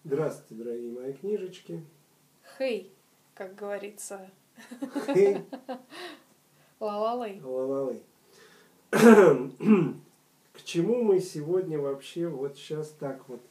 Здравствуйте, дорогие мои книжечки. Хей, как говорится. Хей. Ла-ла-лей. Ла-ла-лей. К чему мы сегодня вообще вот сейчас так вот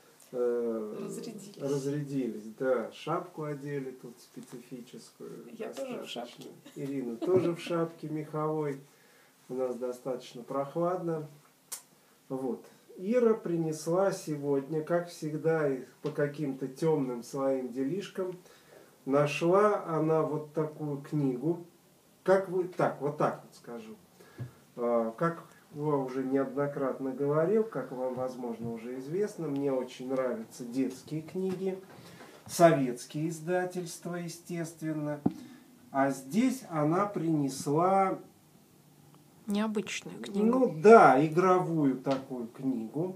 разрядились? Да, шапку одели тут специфическую. Я тоже в шапке. Ирина тоже в шапке меховой. У нас достаточно прохладно. Вот. Ира принесла сегодня, как всегда, по каким-то темным своим делишкам, нашла она вот такую книгу. Вот так вот скажу. Как я уже неоднократно говорил, как вам, возможно, уже известно, мне очень нравятся детские книги, советские издательства, естественно. А здесь она принесла... Необычную книгу. Ну да, игровую такую книгу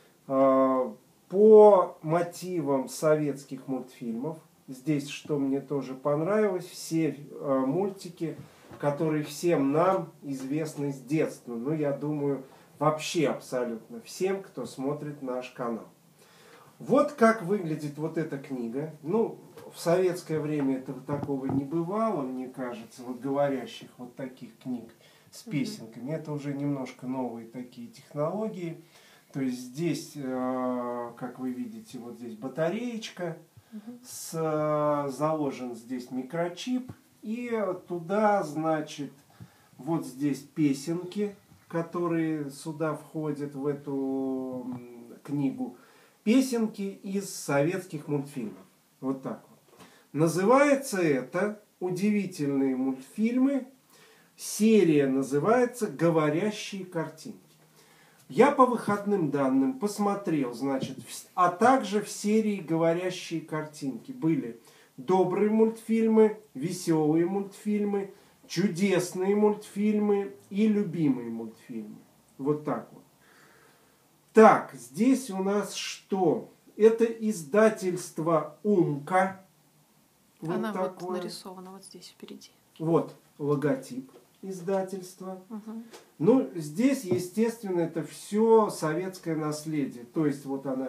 по мотивам советских мультфильмов. Здесь, что мне тоже понравилось, все мультики, которые всем нам известны с детства. Ну, я думаю, вообще абсолютно всем, кто смотрит наш канал. Вот как выглядит вот эта книга. Ну, в советское время этого такого не бывало, мне кажется, вот говорящих вот таких книг с песенками. Это уже немножко новые такие технологии. То есть здесь, как вы видите, вот здесь батареечка, заложен здесь микрочип, и туда, значит, вот здесь песенки, которые сюда входят, в эту книгу. Песенки из советских мультфильмов. Вот так вот. Называется это «Удивительные мультфильмы». Серия называется «Говорящие картинки». Я по выходным данным посмотрел, значит, а также в серии «Говорящие картинки» были добрые мультфильмы, веселые мультфильмы, чудесные мультфильмы и любимые мультфильмы. Вот так вот. Так, здесь у нас что? Это издательство «Умка». Вот она такое. вот нарисована вот здесь впереди. Вот логотип издательства. Ну, здесь, естественно, это все советское наследие. То есть, вот она,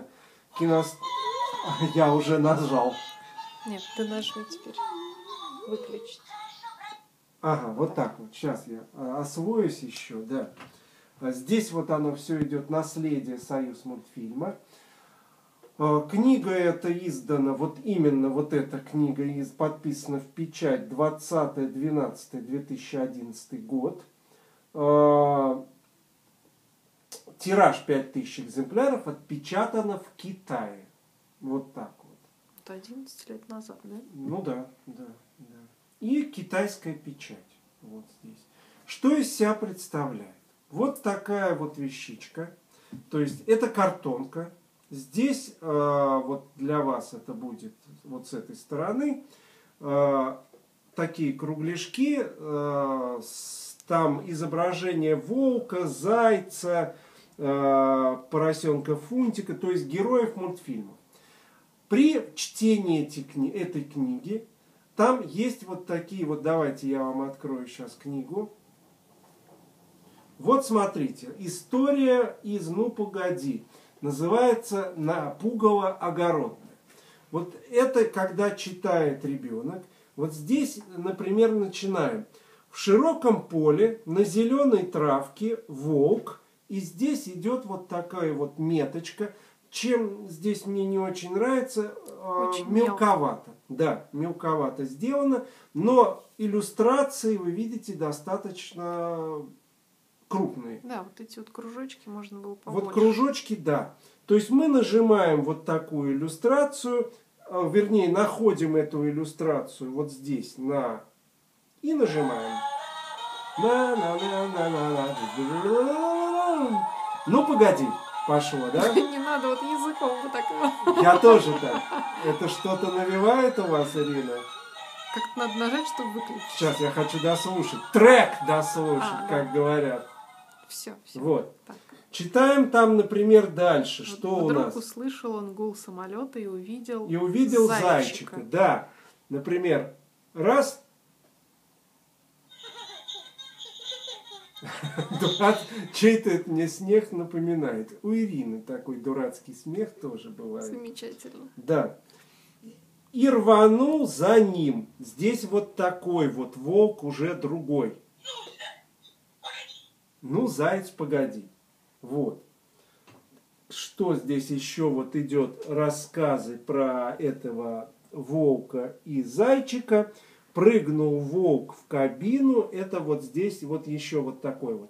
Я уже нажал. Нет, ты нажми теперь. Выключить. Ага, вот так вот. Сейчас я освоюсь еще, да. Здесь вот оно все идет наследие Союзмультфильма. Книга эта издана, вот именно вот эта книга подписана в печать 20.12.2011 год. Тираж 5000 экземпляров, отпечатано в Китае. Вот так вот. Это 11 лет назад, да? Ну да. И китайская печать. Вот здесь. Что из себя представляет? Вот такая вот вещичка. То есть это картонка. Здесь вот для вас это будет вот с этой стороны такие кругляшки, там изображение волка, зайца, поросенка Фунтика, то есть героев мультфильмов. При чтении этой книги там есть вот такие вот, давайте я вам открою сейчас книгу. Вот смотрите, история из «Ну погоди». Называется «Пугало-огородное». Вот это когда читает ребенок. Вот здесь, например, начинаем. В широком поле, на зеленой травке, волк. И здесь идет вот такая вот меточка. Чем здесь мне не очень нравится, очень мелковато. Да, мелковато сделано. Но иллюстрации, вы видите, достаточно крупные. Да, вот эти вот кружочки можно было побольше. Вот кружочки, да. То есть мы нажимаем вот такую иллюстрацию, вернее, находим эту иллюстрацию вот здесь и нажимаем. Ну, погоди, пошло, да? Не надо вот языком вот так. Я тоже так. Это что-то навевает у вас, Ирина? Как-то надо нажать, чтобы выключить. Сейчас я хочу дослушать. Трек дослушать, как говорят. Все. Вот. Так. Читаем там, например, дальше. Вот что у нас? Вдруг услышал он гул самолета и увидел зайчика. Да. Например, раз. Чей-то это мне смех напоминает. У Ирины такой дурацкий смех тоже бывает. Замечательно. Да. И рванул за ним. Здесь вот такой вот волк уже другой. Ну, заяц, погоди. Вот. Что здесь еще вот идет рассказы про этого волка и зайчика. Прыгнул волк в кабину. Это вот здесь вот еще вот такой вот.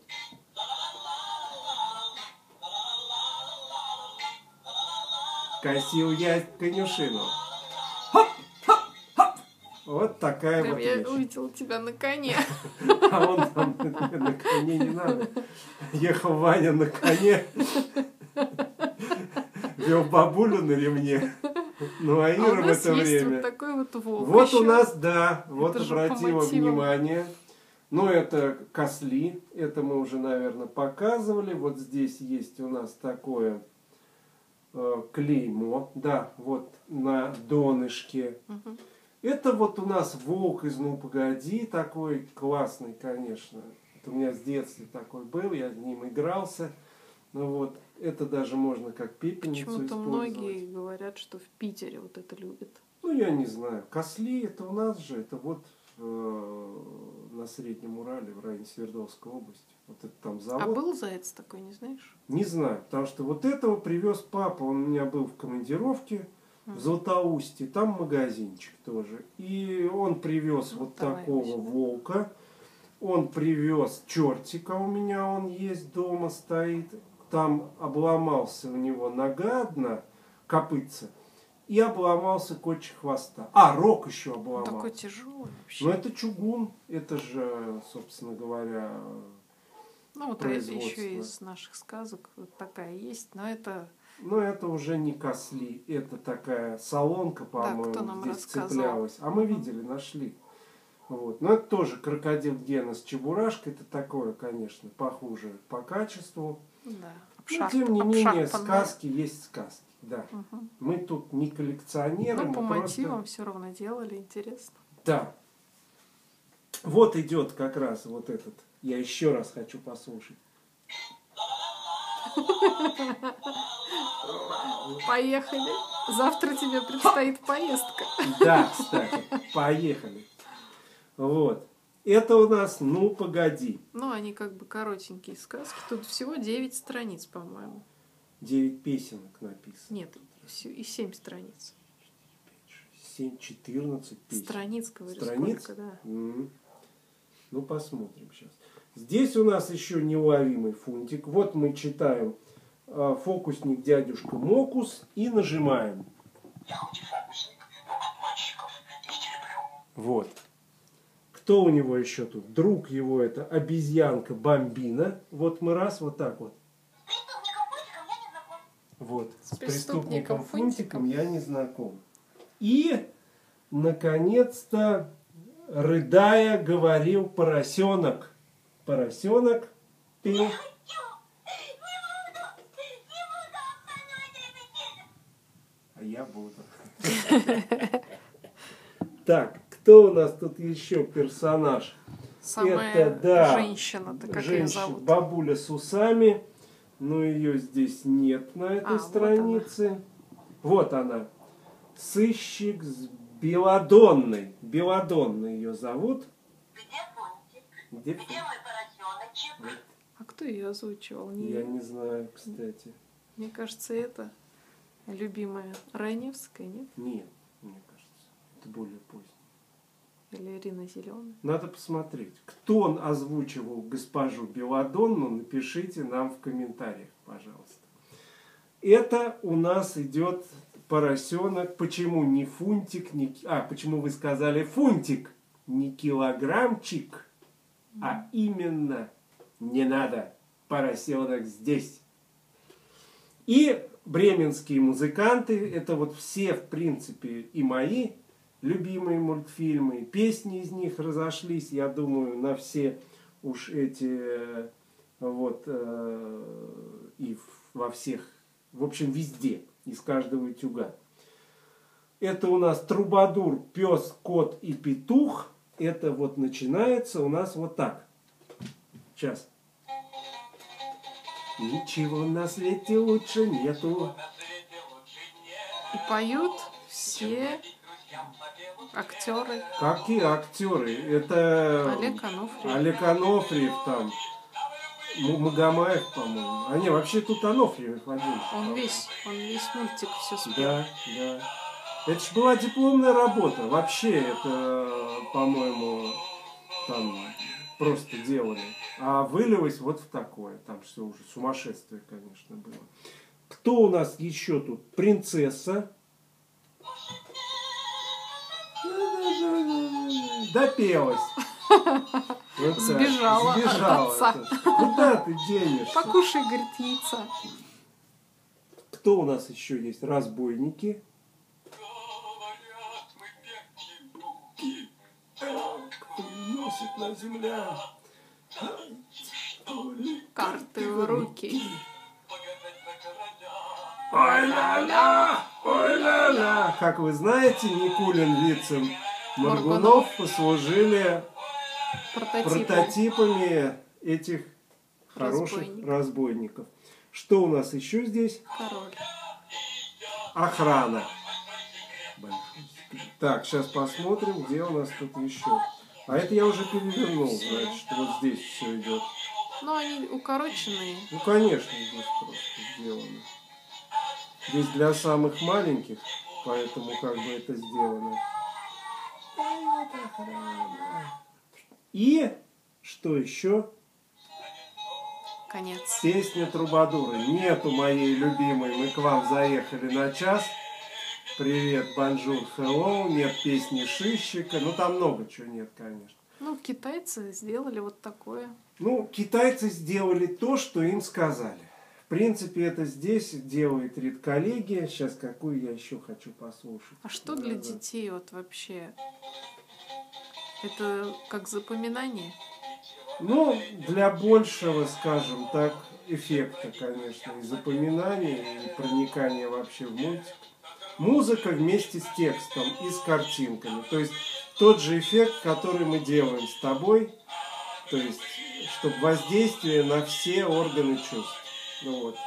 Косил я конюшину. Хоп, хоп, хоп. Вот такая Прям вот я вещь. увидела тебя на коне. А он там на коне не надо. Ехал Ваня на коне. Вел бабулю на ремне. Ну а А у Ира в нас это есть время. вот такой вот волк. Вот еще. у нас, да, вот Это же по обратила мотивам. внимание. Ну, это косли, это мы уже, наверное, показывали. Вот здесь есть у нас такое клеймо, да, вот на донышке. Мгм. Это вот у нас волк из «Ну, погоди», такой классный, конечно. Это у меня с детства такой был, я с ним игрался. Ну вот, это даже можно как пепельницу Почему-то использовать. многие говорят, что в Питере вот это любят. Ну, я не знаю. Косли, это у нас же, это вот на Среднем Урале, в районе Свердловской области. Вот это там завод. А был заяц такой, не знаешь? Не знаю, потому что вот этого привез папа. Он у меня был в командировке в Златоусте. Там магазинчик тоже. И он привез вот давай такого возьмем. волка. Он привез чертика у меня, он есть дома, стоит. Там обломался у него нога одна, копытце. И обломался кончик хвоста. А, рог еще Он обломался. такой тяжелый вообще. Ну это чугун, это же, собственно говоря, Ну вот а это еще производство. из наших сказок вот такая есть, но это но это уже не косли, это такая солонка, кто по-моему, нам здесь рассказал. цеплялась. А мы видели, нашли. Вот. Но это тоже крокодил Гена с чебурашкой, это такое, конечно, похуже по качеству. да, Но тем не менее, обшарпанное. сказки есть сказки. Да. Мгм. Мы тут не коллекционеры, Ну, по мы просто... мотивам все равно делали, интересно. Да. Вот идет как раз вот этот. Я еще раз хочу послушать. Поехали. Завтра тебе предстоит поездка. Да, кстати, поехали. Вот. Это у нас «Ну, погоди». Ну, они как бы коротенькие сказки. Тут всего 9 страниц, по-моему. 9 песенок написано. Нет, и 7 страниц. 7, 14 песен. Страниц, говорю, Страниц? сколько, да. Ну, посмотрим сейчас. Здесь у нас еще неуловимый фунтик. Вот мы читаем «Фокусник дядюшка Мокус» и нажимаем. Я хоть и фокусник, но обманщиков истреблю. Вот. Кто у него еще тут? Друг его это обезьянка Бамбина. Вот мы раз, вот так вот. С преступником Вот. С преступником Фунтиком я не знаком. Фунтиком я не знаком. И, наконец-то, рыдая, говорил поросенок. Поросенок пел. А я буду. Так, кто у нас тут еще персонаж? Самая Это, да, женщина-то, как ее женщина, зовут? бабуля с усами. Но ее здесь нет на этой вот странице. Вот она. Сыщик с Беладонной. Беладонна ее зовут. Где Фунтик? Где Где мой поросеночек? А кто ее озвучивал? Я не знаю, кстати. Мне кажется, это любимая Раневская, нет? Нет, мне кажется. Это более поздно. Или Ирина Зеленая. Надо посмотреть. Кто он озвучивал госпожу Беладонну, напишите нам в комментариях, пожалуйста. Это у нас идет поросенок. Почему не фунтик, не... почему вы сказали фунтик? Не килограммчик, а именно не надо. Поросенок здесь. И бременские музыканты, это вот все, в принципе, и мои любимые мультфильмы, песни из них разошлись, я думаю, на все уж эти, вот, и во всех, в общем, везде, из каждого утюга. Это у нас Трубадур, Пес, Кот и Петух. Это вот начинается у нас вот так. Сейчас. Ничего на свете лучше нету. И поют все актеры. Какие актеры? Это Олег Анофриев. Олег Анофриев там, Магомаев, по-моему. А не, вообще тут Анофриев один. Он весь мультик все спел. Да, да. Это ж была дипломная работа. Вообще это, по-моему, там просто делали. А вылилось вот в такое. Там все уже сумасшествие, конечно, было. Кто у нас еще тут? Принцесса. Допелась. Вот так. Сбежала от отца. Куда ты денешься? Покушай, говорит, яйца. Кто у нас еще есть? Разбойники. Носит на земля. Карты в руки. Ой-ля-ля! Ой-ля-ля! Как вы знаете, Никулин, Вицин, Моргунов послужили прототипами этих хороших разбойников. Что у нас еще здесь? Король. Охрана. Так, сейчас посмотрим, где у нас тут еще. А это я уже перевернул, значит, вот здесь все идет. Ну, они укороченные. Ну, конечно, здесь просто сделано. Здесь для самых маленьких, поэтому как бы это сделано. И что еще? Конец. Песня Трубадура. Нету моей любимой. Мы к вам заехали на час. Привет, бонжур, hello. Нет песни Шищика. Ну, там много чего нет, конечно. Ну, китайцы сделали вот такое. Ну, китайцы сделали то, что им сказали. В принципе, это здесь делает редколлегия. Сейчас какую я еще хочу послушать. А что для детей вот вообще? Это как запоминание? Ну, для большего, скажем так, эффекта, конечно, и запоминания, и проникания вообще в мультик. Музыка вместе с текстом и с картинками. То есть тот же эффект, который мы делаем с тобой. То есть, чтобы воздействие на все органы чувств. Ну вот.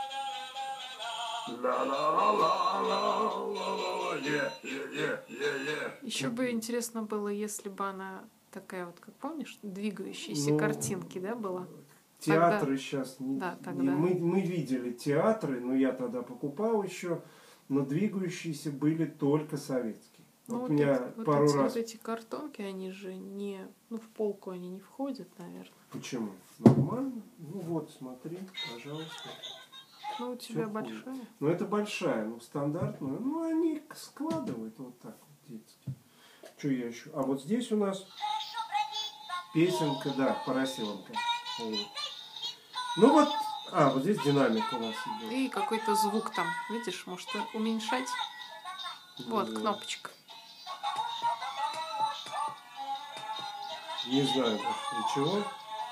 Еще бы интересно было, если бы она такая вот, как помнишь, двигающиеся картинки, да, была? Театры тогда... сейчас не... Да, тогда... мы видели театры, но я тогда покупал еще, но двигающиеся были только советские. Ну, вот меня пару раз... Вот эти картонки, они же не... Ну, в полку они не входят, наверное. Почему? Нормально. Ну вот, смотри, пожалуйста. Ну, у тебя большая. Ну, это большая, ну, стандартная. Ну, они складывают вот так вот, детские. Что я еще? А вот здесь у нас песенка, да, Поросенка. Вот. Ну вот, вот здесь динамик у нас идет. И какой-то звук там, видишь, может уменьшать. Вот, кнопочка. Не знаю, для чего.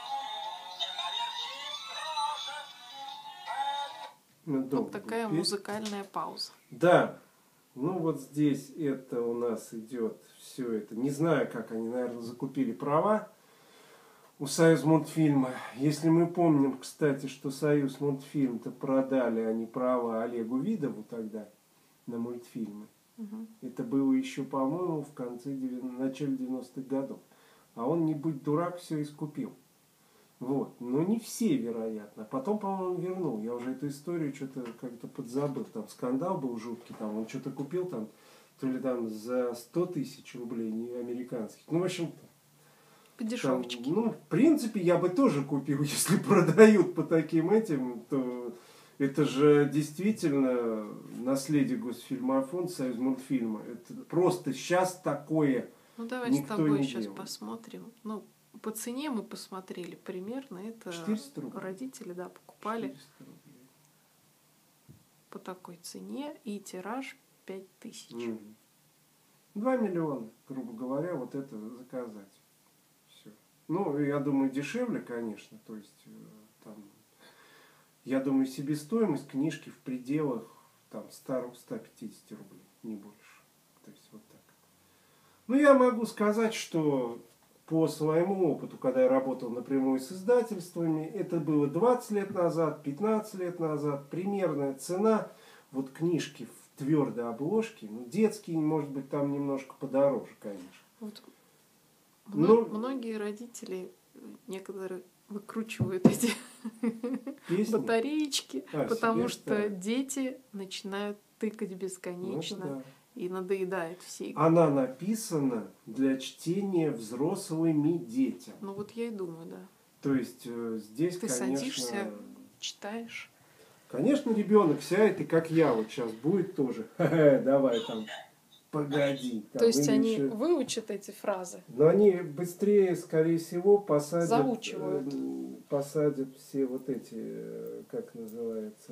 Вот такая музыкальная пауза. Да. Ну вот здесь это у нас идет все это. Не знаю, как они, наверное, закупили права у Союзмультфильма. Если мы помним, кстати, что Союзмультфильм-то продали они права Олегу Видову тогда на мультфильмы. Угу. Это было еще, по-моему, в начале 90-х годов. А он, не будь дурак, все искупил. Вот. Но не все, вероятно. Потом, по-моему, он вернул. Я уже эту историю что-то как-то подзабыл. Там скандал был жуткий. Там он что-то купил там, то ли там за 100 тысяч рублей, не американских. Ну, в общем, по дешевочке. ну, в принципе, я бы тоже купил, если продают по таким этим, то это же действительно наследие Госфильмофонда, Союзмультфильма. Это просто сейчас такое. Ну, давай с тобой сейчас посмотрим. Ну, по цене мы посмотрели примерно. Это 400 рублей. Родители, да, покупали по такой цене. И тираж 5000. 2 миллиона, грубо говоря, вот это заказать. Все. Ну, я думаю, дешевле, конечно. То есть, там, я думаю, себестоимость книжки в пределах там 100-150 рублей, не больше. То есть, вот так. Ну, я могу сказать, что по своему опыту, когда я работал напрямую с издательствами, это было 20 лет назад, 15 лет назад, примерная цена вот книжки в твердой обложке, ну, детские, может быть, там немножко подороже, конечно. Вот Ну, многие родители, некоторые выкручивают эти песни. батареечки, потому себе что ставят. дети начинают тыкать Ну, это бесконечно да. и надоедает все. Она написана для чтения взрослыми детям. Ну вот я и думаю, да. То есть здесь, Ты конечно, садишься, читаешь. конечно, ребенок сядет и как я вот сейчас будет тоже. Ха-ха, давай там, погоди. Там, То есть или они еще- выучат эти фразы, Но они быстрее, скорее всего, посадят, заучивают. посадят все вот эти, как называется,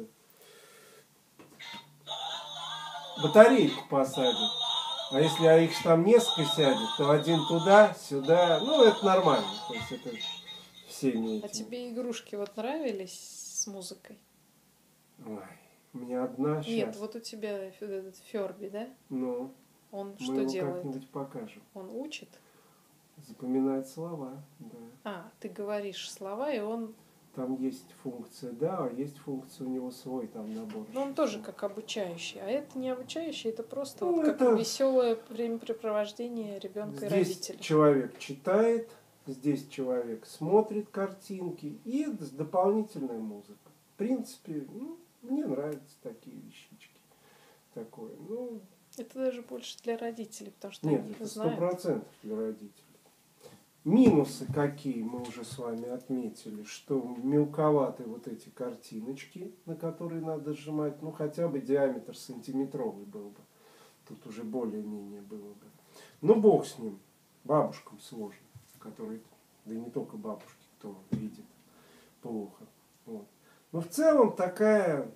батарейку посадят. А если их там несколько сядет, то один туда, сюда. Ну, это нормально. То есть это всеми А этими. тебе игрушки вот нравились с музыкой? Ой, у меня одна сейчас. Нет, вот у тебя этот Ферби, да? Ну, Он мы что его делает? как-нибудь покажем. Он учит? Запоминает слова, да. А, ты говоришь слова, и он... Там есть функция «да», а есть функция у него свой там набор. Ну, он тоже как обучающий. А это не обучающий, это просто Ну, вот как это- веселое времяпрепровождение ребенка и Здесь родителей. человек читает, здесь человек смотрит картинки и дополнительная музыка. В принципе, ну, мне нравятся такие вещички. Такое. Ну, Это даже больше для родителей, потому что нет, они это знают. 100% для родителей. Минусы какие мы уже с вами отметили, что мелковаты вот эти картиночки, на которые надо сжимать, ну хотя бы диаметр сантиметровый был бы. Тут уже более-менее было бы. Ну бог с ним, бабушкам сложно, которые, да и не только бабушки, кто видит плохо. Вот. Но в целом такая,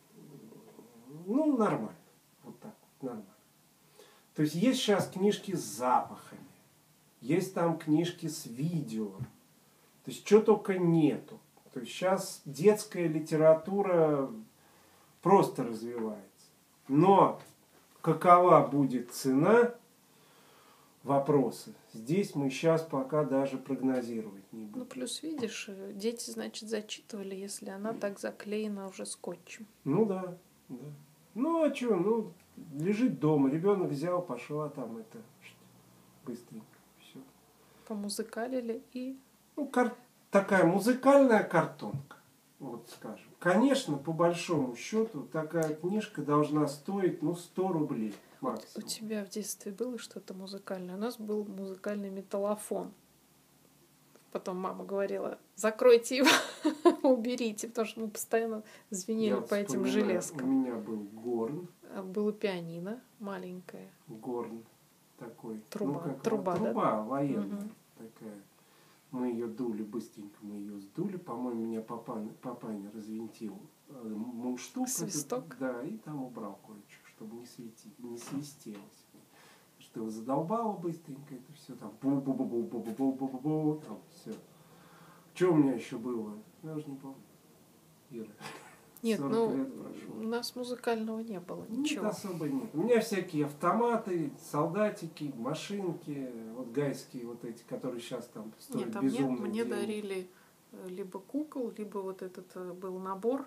ну нормально, вот так, нормально. То есть есть сейчас книжки с запахами. Есть там книжки с видео. То есть, что только нету. То есть, сейчас детская литература просто развивается. Но какова будет цена, вопросы. Здесь мы сейчас пока даже прогнозировать не Ну, будем. плюс, видишь, дети, значит, зачитывали, если она так заклеена уже скотчем. Ну да, да. Ну а что, ну, лежит дома, ребенок взял, пошла там это, быстренько. Все. Помузыкалили и... Ну, такая музыкальная картонка, вот скажем. Конечно, по большому счету, такая книжка должна стоить, ну, 100 рублей У максимум. тебя в детстве было что-то музыкальное? У нас был музыкальный металлофон. Потом мама говорила, закройте его, уберите, потому что мы постоянно звенели Я по этим вспоминаю, железкам. У меня был горн Было пианино маленькое. такой. Труба, Ну, как труба, да? труба военная Мгм. такая. Мы ее дули, быстренько мы ее сдули. По-моему, меня папаня развинтил мундштук. Свисток? Да, и там убрал кое-что, чтобы не свистелось. Что его задолбало быстренько, это все там бу-бу-бу-бу-бу-бу-бу-бу-бу, там все. Что у меня еще было? Я уже не помню. Ира. Нет, 40 ну, лет прошло. у нас музыкального не было, Нет, ничего. особо нет. У меня всякие автоматы, солдатики, машинки, вот гайские вот эти, которые сейчас там стоят Нет, а мне безумные деньги. дарили либо кукол, либо вот этот был набор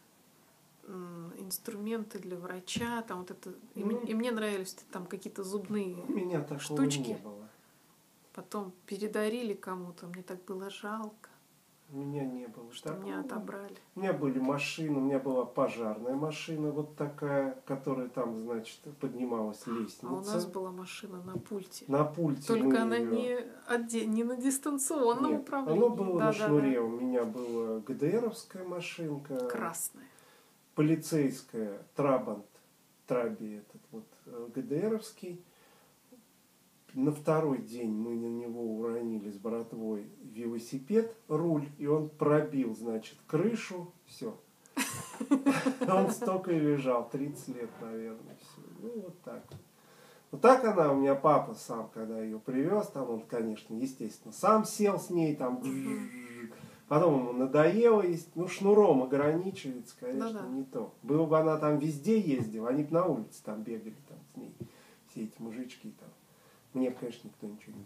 инструменты для врача, там вот это. И мне нравились там какие-то зубные У меня такого штучки. не было. Потом передарили кому-то, мне так было жалко, У меня не было что такого. меня отобрали. У меня были машины, у меня была пожарная машина вот такая, которая там, значит, поднималась лестница. А у нас была машина на пульте. На пульте мы Только она её- не на дистанционном Нет, управлении. оно было на Да-да-да. шнуре. У меня была ГДРовская машинка. Красная. Полицейская, Трабант, Траби этот вот ГДРовский. На второй день мы на него уронили с братвой велосипед, руль, и он пробил, значит, крышу, все. Он столько и лежал, 30 лет, наверное, все. Ну, вот так. Вот так она, у меня папа сам, когда ее привез, там он, конечно, естественно, сам сел с ней, там, потом ему надоело, ну, шнуром ограничивается, конечно, Ну да. не то. Было бы она там везде ездила, они бы на улице там бегали там с ней, все эти мужички там. Мне, конечно, никто ничего не дал.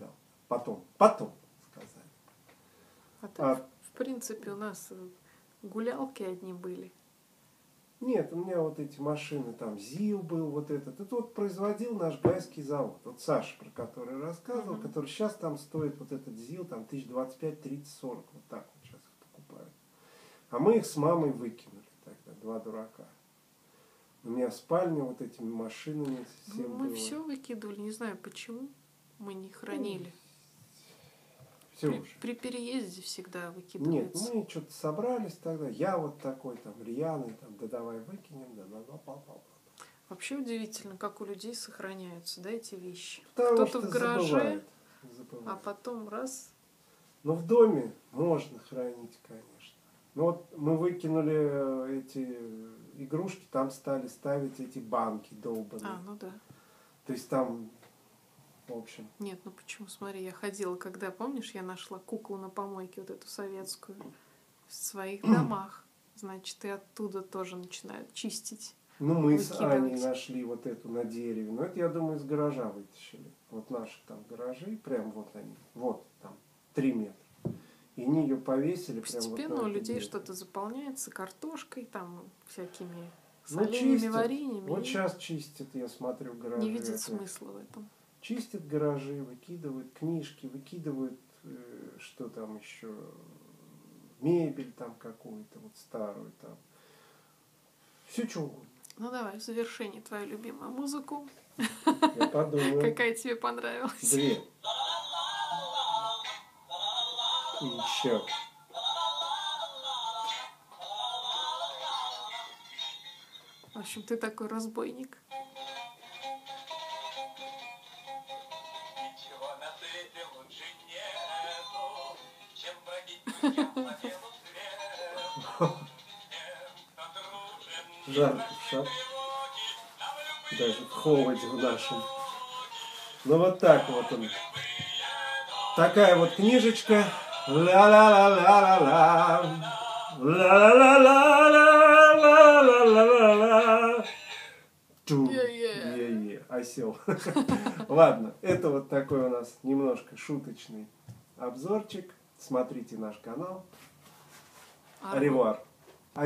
потом сказали. А так, в принципе, у нас гулялки одни были. Нет, у меня вот эти машины, там ЗИЛ был вот этот. Это вот производил наш гайский завод. Вот Саша, про который рассказывал, который сейчас там стоит, вот этот ЗИЛ, там 1025, 30, 40. Вот так вот сейчас их покупают. А мы их с мамой выкинули тогда, два дурака. У меня в спальне вот этими машинами всем Мы было. все выкидывали, не знаю почему. Мы не хранили. Все уже. При переезде всегда Нет, выкидывается. мы что-то собрались тогда. Я вот такой, там, рьяный, там, да давай выкинем, да, пал. Вообще удивительно, как у людей сохраняются, да, эти вещи. Потому Кто-то что в гараже, забывает. а потом раз. Но в доме можно хранить, конечно. Ну вот мы выкинули эти игрушки, там стали ставить эти банки долбаные. Ну да. То есть там, в общем... Нет, ну почему? Смотри, я ходила, когда, помнишь, я нашла куклу на помойке, вот эту советскую, в своих домах. Значит, и оттуда тоже начинают чистить. Ну, мы с Выкидывать. Аней нашли вот эту на дереве. Но это, я думаю, из гаража вытащили. Вот наши там гаражи, прям вот они. Вот там 3 метра. И они ее повесили прям вот Постепенно на у это людей дерево. что-то заполняется картошкой, там всякими Ну, соленьями, чистят. вареньями. Вот и сейчас чистят, я смотрю, гаражи. не видят опять. смысла в этом. Чистят гаражи, выкидывают книжки, выкидывают, что там еще, мебель там какую-то, вот старую там. Все что угодно. Ну давай, в завершение твою любимую музыку. Я подумаю. Какая тебе понравилась? 2. И еще. В общем, ты такой разбойник. Ничего на свете лучше нету, чем бродить друзьям по белу свету. Тем, кто дружен, Жарко в шапке. Даже в холоде в нашем. Ну вот так вот он. Такая вот книжечка. Ла-ла-ла-ла-ла-ла. Ла-ла-ла-ла-ла-ла-ла-ла. Осел. Ладно, это вот такой у нас немножко шуточный обзорчик. Смотрите наш канал. Аревуар.